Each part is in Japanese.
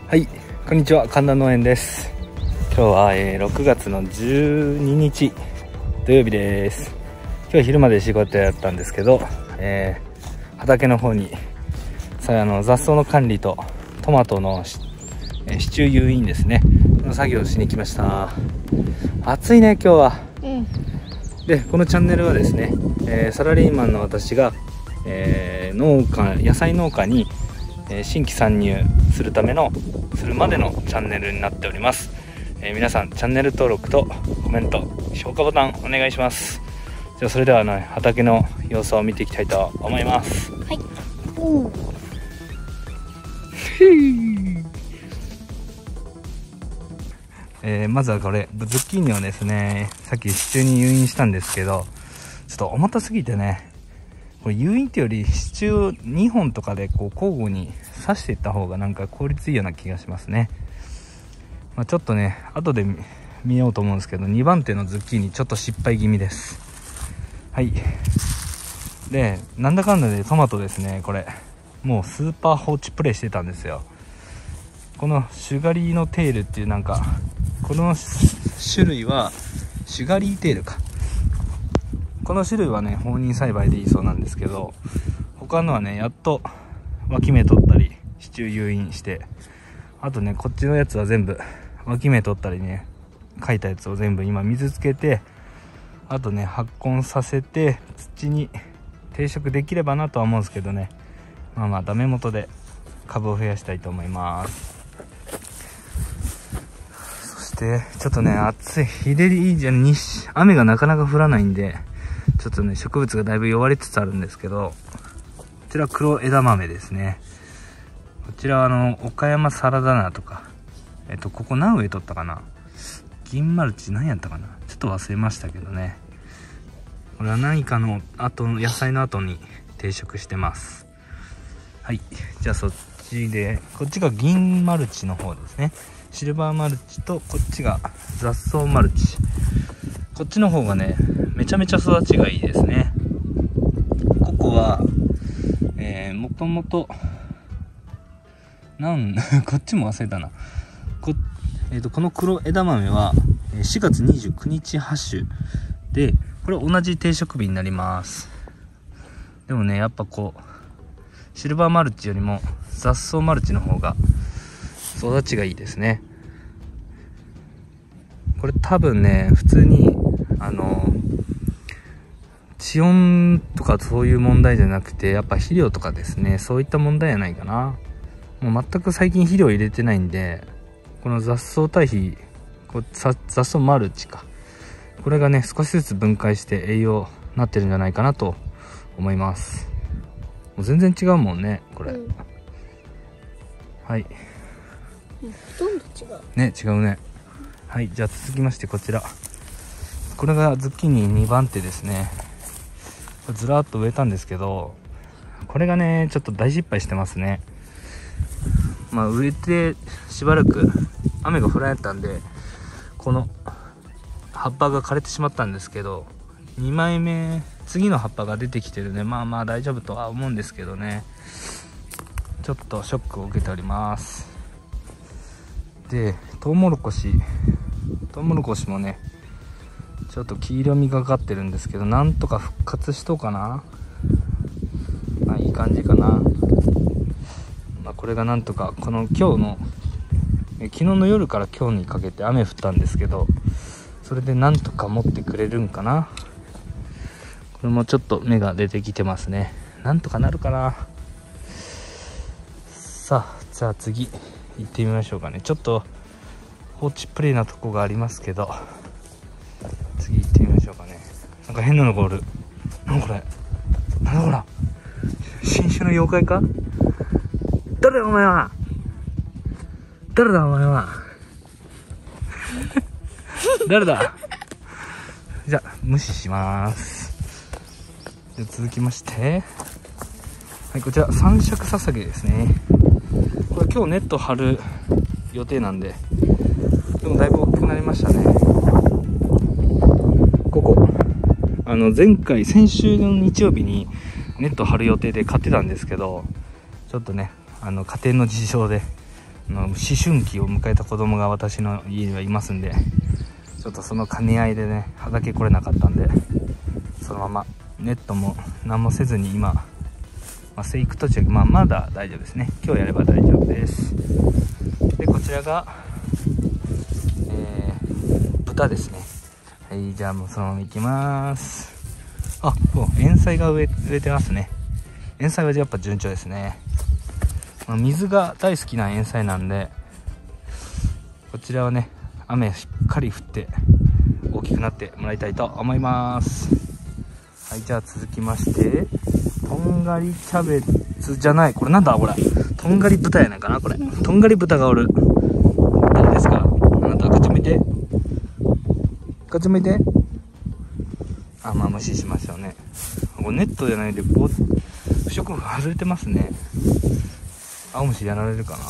はい、こんにちは。神田農園です。今日は、6月の12日土曜日です。今日昼まで仕事やったんですけど、畑の方に雑草の管理とトマトの支柱誘引ですねの作業をしに来ました。暑いね今日は、でこのチャンネルはですね、サラリーマンの私が、野菜農家に新規参入するまでのチャンネルになっております。皆さんチャンネル登録とコメント、評価ボタンお願いします。じゃあそれでは畑の様子を見ていきたいと思います。 はい。 まずはこれズッキーニをですね、さっき支柱に誘引したんですけど、ちょっと重たすぎてね、これ誘引っていうより支柱を2本とかでこう交互に刺していった方がなんか効率いいような気がしますね。ちょっとね後で見ようと思うんですけど、2番手のズッキーニちょっと失敗気味です。はい。でなんだかんだでトマトですね、これもうスーパー放置プレイしてたんですよ。このシュガリーのテールっていうこの種類はシュガリーテールか。この種類はね放任栽培でいいそうなんですけど、他のはねやっと脇芽取ったり支柱誘引して、あとねこっちのやつは全部脇芽取ったりね書いたやつを全部今水つけて、あとね発根させて土に定植できればなとは思うんですけどね、ダメ元で株を増やしたいと思います。そしてちょっとね暑い雨がなかなか降らないんで、ちょっとね植物がだいぶ弱りつつあるんですけど、こちら黒枝豆ですね。こちらは岡山サラダ菜とか、ここ何植えとったかな、銀マルチ何やったかな、ちょっと忘れましたけどね。これは何かの野菜の後に定植してます。はい、じゃあそっちで、こっちが銀マルチの方ですね。シルバーマルチとこっちが雑草マルチ。こっちの方がねめちゃめちゃ育ちがいいですね。ここはもともとこっちも忘れたな。この黒枝豆は4月29日ハッシュで、これ同じ定植日になります。でもねやっぱシルバーマルチよりも雑草マルチの方が育ちがいいですね。これ多分ね普通に地温とかそういう問題じゃなくて、やっぱ肥料とかですね、そういった問題じゃないかな。もう全く最近肥料入れてないんで、この雑草堆肥、雑草マルチか、これがね少しずつ分解して栄養になってるんじゃないかなと思います。もう全然違うもんねこれ、はい、 ほとんど違うね。違うね。はい、じゃあ続きましてこちら、これがズッキーニ2番手ですね。ずらっと植えたんですけど、これがねちょっと大失敗してますね。植えてしばらく雨が降らんやったんで、この葉っぱが枯れてしまったんですけど、2枚目次の葉っぱが出てきてるね。大丈夫とは思うんですけどね、ちょっとショックを受けております。でトウモロコシもねちょっと黄色みがかってるんですけど、なんとか復活しとうかな。いい感じかな。これがなんとか昨日の夜から今日にかけて雨降ったんですけど、それでなんとか持ってくれるんかな。これもちょっと芽が出てきてますね。なんとかなるかな。さあじゃあ次行ってみましょうかね。ちょっと放置プレイなとこがありますけど、次行ってみましょうかね。なんか変なのがおる。なんこれ、なんだこら、新種の妖怪か。誰だお前は、誰だお前は誰だ。じゃあ無視します。じゃあ続きまして、はい、こちら三尺ささげですね。これ今日ネット張る予定なんで、でもだいぶ大きくなりましたね。ここ先週の日曜日にネット張る予定で買ってたんですけど、ちょっとね家庭の事情で思春期を迎えた子供が私の家にはいますんで、ちょっとその兼ね合いでね畑来れなかったんで、そのままネットも何もせずに今、生育途中、まだ大丈夫ですね。今日やれば大丈夫です。でこちらが、豚ですね。はい、じゃあもうそのまま行きます。あ、塩菜が植えてますね。塩菜はやっぱ順調ですね。水が大好きな塩菜なんで、こちらはね雨しっかり降って大きくなってもらいたいと思います。はい、じゃあ続きまして、とんがりキャベツじゃない、これなんだこれ、とんがり豚やないかな、これとんがり豚がおる。誰ですかあなた。こっち向いて、こっち向いて。無視しましょうね。これネットじゃないで不織布外れてますね。青虫やられるかな。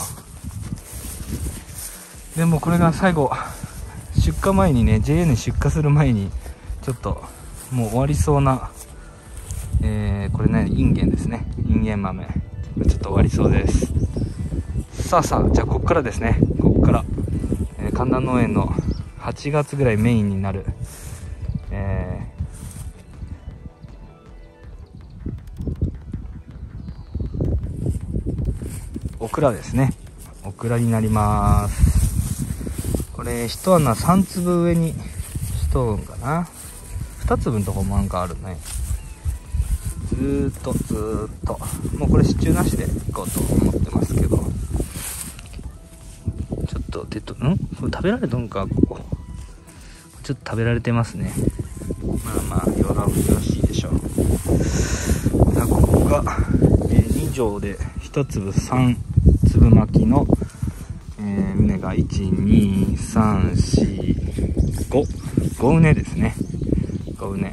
でもこれが最後、出荷前にね JA に出荷する前にちょっともう終わりそうな、これねインゲンですね。インゲン豆、これちょっと終わりそうです。さあじゃあここからですね。ここから、神田農園の8月ぐらいメインになる、オクラですね。オクラになります。これ一穴3粒上にしとんかな。2粒のとこもなんかあるね。ずーっともうこれ支柱なしでいこうと思ってますけど、ちょっとこれ食べられとんか。ここちょっと食べられてますね。よろしいでしょう。さあここが、2錠で1粒3粒巻きの、畝が12345畝ですね。5畝。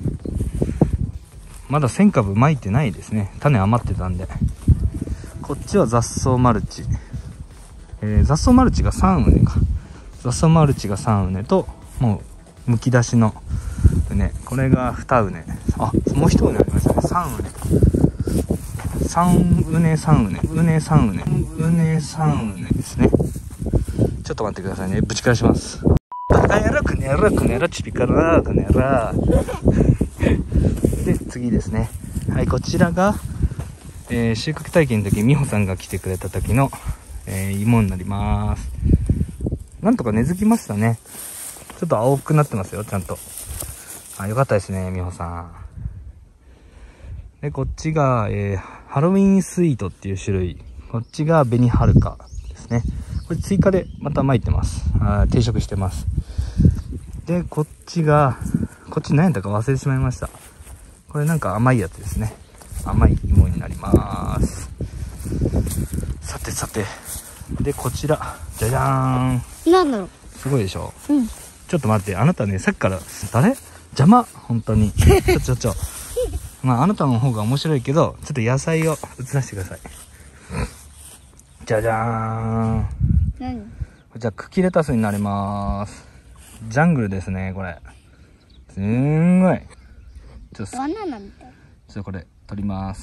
まだ1000株巻いてないですね。種余ってたんで。こっちは雑草マルチ、雑草マルチが3畝か。雑草マルチが3畝と、もうむき出しの畝、これが2畝。もう1畝ありましたね。3畝ですね。ちょっと待ってくださいね。ぶち返します。バカ野郎、くねやろ、ちびからくねやろ。で次ですね。はい、こちらが、収穫体験の時美穂さんが来てくれた時の、芋になります。なんとか根付きましたね。ちょっと青くなってますよ、ちゃんと。よかったですね、美穂さん。でこっちが、ハロウィンスイートっていう種類。こっちが紅はるかですね。これ追加でまた巻いてます。定食してます。でこっち何やったか忘れてしまいました。これなんか甘いやつですね。甘い芋になります。さてでこちらじゃじゃーん。 なんだろう、 すごいでしょ。 うん。 ちょっと待って、あなたねさっきから誰邪魔、本当に。ちょあなたの方が面白いけど、ちょっと野菜を映らせてください。じゃじゃーん。 何？ じゃあ茎レタスになります。ジャングルですね、これ。すんごい。 バナナみたい。 これ取ります。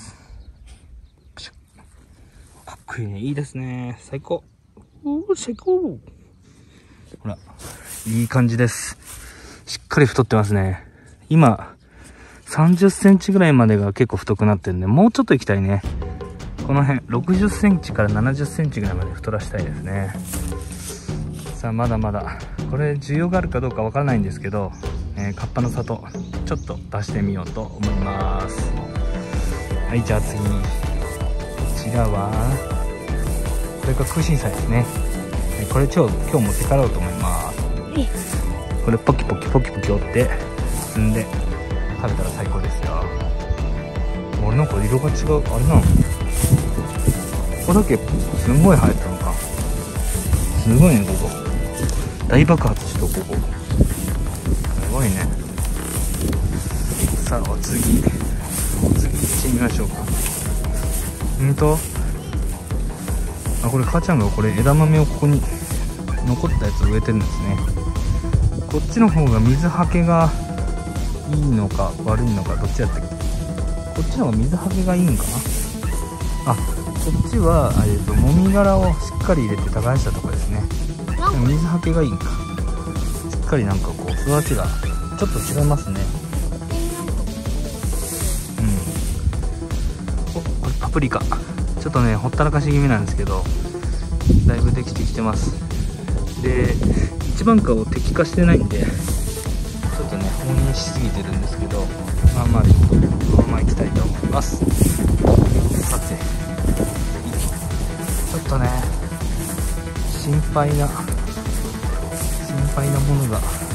かっこいいね、いいですね、最高。最高。ほら、いい感じです。しっかり太ってますね。今30センチぐらいまでが結構太くなってるんで、もうちょっと行きたいね。この辺60センチから70センチぐらいまで太らしたいですね。さあまだまだこれ需要があるかどうかわからないんですけど、カッパの里ちょっと出してみようと思います。はい、じゃあ次こちらはこれが空心菜ですね。これ今日持って帰ろうと思います。これポキポキ折って包んで食べたら最高ですよ。俺なんか色が違う、あれなの、ここだけすんごい生えてるのか。すごいね、ここ大爆発しと、ここすごいね。さあお次行ってみましょうか。これ母ちゃんがこれ枝豆をここに残ったやつを植えてるんですね。こっちの方が水はけがいいのか悪いのかどっちやったっけ。こっちの方が水はけがいいんかな。 っちは、もみ殻をしっかり入れて耕したところですね。水はけがいいんか。しっかりなんかこう育ちがちょっと違いますね。これパプリカ。ちょっとねほったらかし気味なんですけど、だいぶできてきてます。で、一番果を摘果してないんで、ちょっとね放任しすぎてるんですけど、まあまあちょっとこのままいきたいと思います。さて、ちょっとね心配なものが、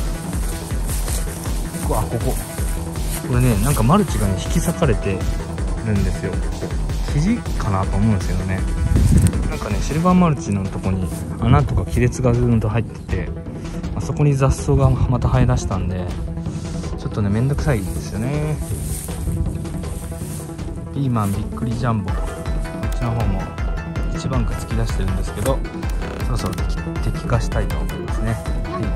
これね、なんかマルチがね引き裂かれてるんですよ。肘かなと思うんですけどね、なんかねシルバーマルチのとこに穴とか亀裂がずーんと入ってて、そこに雑草がまた生え出したんで、ちょっとねめんどくさいですよね。ピーマンびっくりジャンボ、こっちの方も一番果突き出してるんですけど、そろそろ摘果したいと思いますね。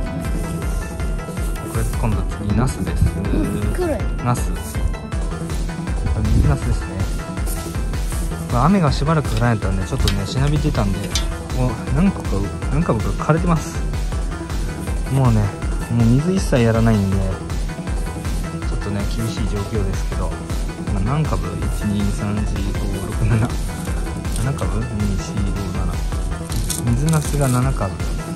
これ今度次ナスです。ナス、水ナスですね。雨がしばらく降られたんで、ちょっとねしなびてたんで、もう何個か枯れてます。もう水一切やらないんで、ちょっとね厳しい状況ですけど、何株 ?1,2,3,4,5,6,7 7株 ?2,4,5,7 水ナスが7株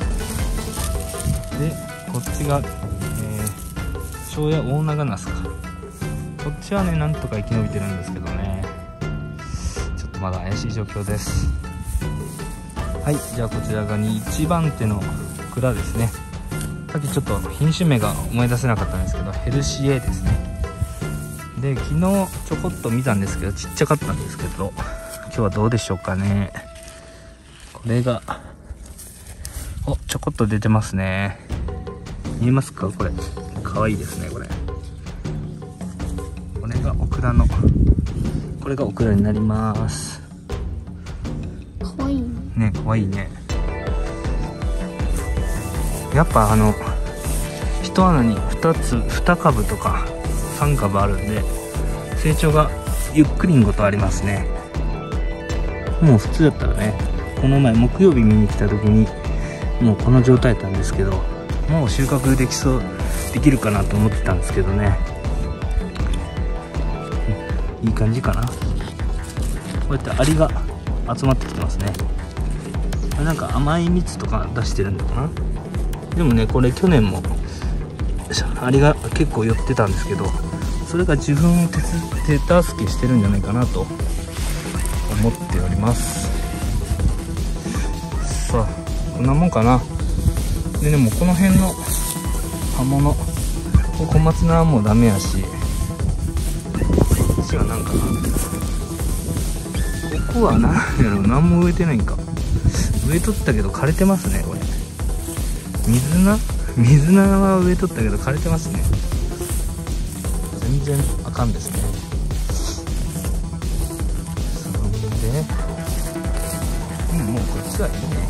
で、こっちが庄屋大長ナスか。こっちはねなんとか生き延びてるんですけどね、ちょっとまだ怪しい状況です。はい、じゃあこちらが1番手の蔵ですね。さっきちょっと品種名が思い出せなかったんですけど、ヘルシエですね。で、昨日ちょこっと見たんですけど、ちっちゃかったんですけど、今日はどうでしょうかね。これがちょこっと出てますね。見えますか？これかわいいですね。これがオクラの、これがオクラになります。 かわいいね、かわいいね。やっぱ一穴に2株とか3株あるんで、成長がゆっくりんごとありますね。もう普通だったらね、この前木曜日見に来た時にもうこの状態だったんですけど、もう収穫できるかなと思ってたんですけどね、いい感じかな。こうやってアリが集まってきてますね。なんか甘い蜜とか出してるのかな。でもね、これ去年もアリが結構寄ってたんですけど、それが自分を手助けしてるんじゃないかなと思っております。さあ、こんなもんかな。でもこの辺の葉物、小松菜はもうダメやし、こっちはなんかな、ここは何やろ、何も植えてないんか。植えとったけど枯れてますね。これ水菜は植えとったけど枯れてますね。全然あかんですね。そんで、もうこっちはいいね。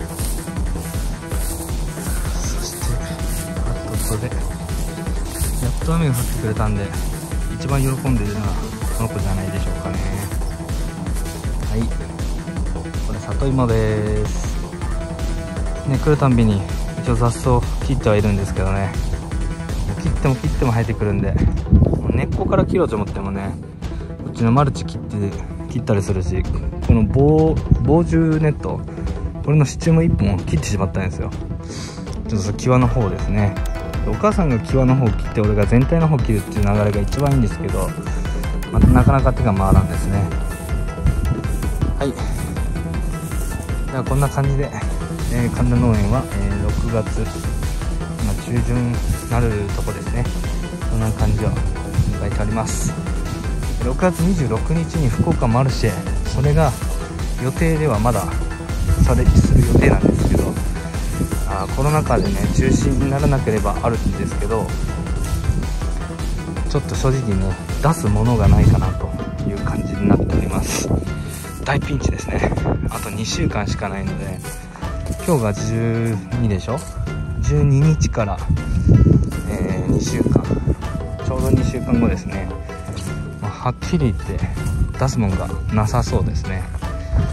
そしてここでやっと雨が降ってくれたんで、一番喜んでるのはこの子じゃないでしょうかね。はい、これ里芋ですね。来るたんびに一応雑草切ってはいるんですけどね、切っても生えてくるんで、もう根っこから切ろうと思ってもね、こっちのマルチ切ったりするし、この防虫ネット、これの支柱も1本切ってしまったんですよ。ちょっと際の方ですね。お母さんが際の方を切って、俺が全体の方を切るっていう流れが一番いいんですけど、またなかなか手が回らんですね。はい、ではこんな感じで、神田農園は、6月、中旬になるとこですね。こんな感じを迎えております。6月26日に福岡マルシェ、それが予定ではまだする予定なんですけど、コロナ禍でね中止にならなければあるんですけど、ちょっと正直ね出すものがないかなという感じになっております。大ピンチですね。あと2週間しかないので、今日が12でしょ、12日から、2週間、ちょうど2週間後ですね。はっきり言って出すもんがなさそうですね。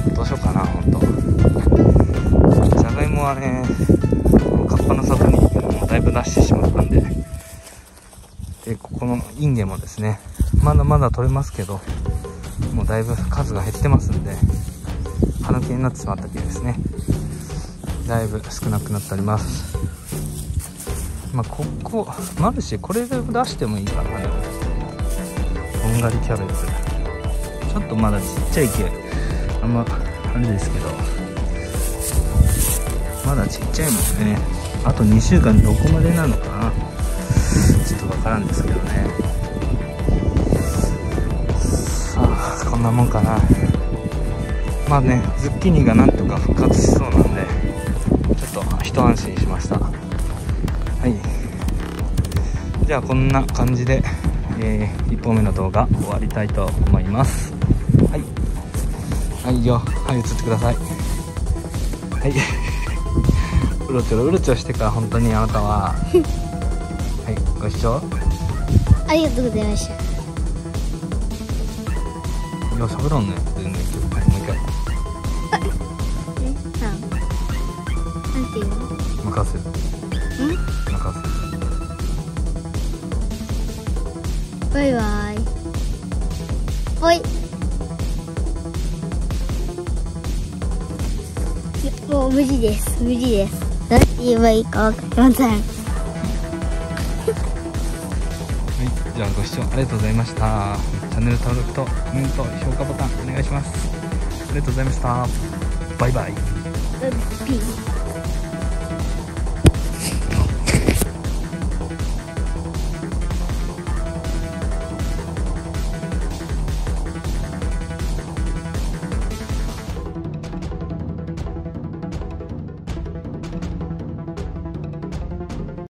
どうしようかな、ほんと。じゃがいもはね、カッパの里にもうだいぶ出してしまったんで、で、ここのインゲンもですね、まだまだ取れますけど、もうだいぶ数が減ってますんで、花毛になってしまったけですね、だいぶ少なくなっております。まあ、ここマルシェこれで出してもいいかな。でもこんがりキャベツちょっとまだちっちゃいけあんまあれですけど、まだちっちゃいもんね。あと2週間どこまでなのかな、ちょっとわからんですけどね。さあこんなもんかな。まあね、ズッキーニがなんとか復活しそうなんで、ちょっと一安心しました。はい、じゃあこんな感じで、1本目の動画終わりたいと思います。はいはいよ、はい、映ってください。はいうろちょしてから本当にあなたははい、ご視聴ありがとうございました。 いや、喋らんね。全然。はい、もう一回。 なんていうの？ 任せる。任せる。 バイバイ。おい。もう無理です。無理です。何て言えばいいかわかりません。 はい、じゃあご視聴ありがとうございました。チャンネル登録とコメント、評価ボタンお願いします。ありがとうございました。バイバイ。 ピー。